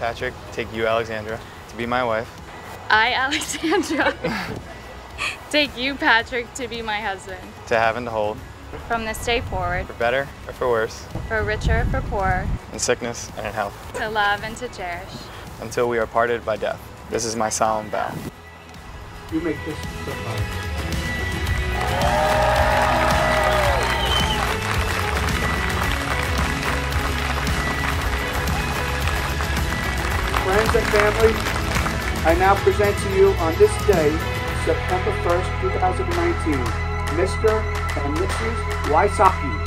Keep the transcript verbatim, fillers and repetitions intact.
Patrick, take you, Alexandra, to be my wife. I, Alexandra, take you, Patrick, to be my husband. To have and to hold. From this day forward. For better or for worse. For richer or for poorer. In sickness and in health. To love and to cherish. Until we are parted by death. This is my solemn vow. You may kiss the bride. Friends and family, I now present to you on this day, September first, two thousand nineteen, Mister and Missus Wysocki.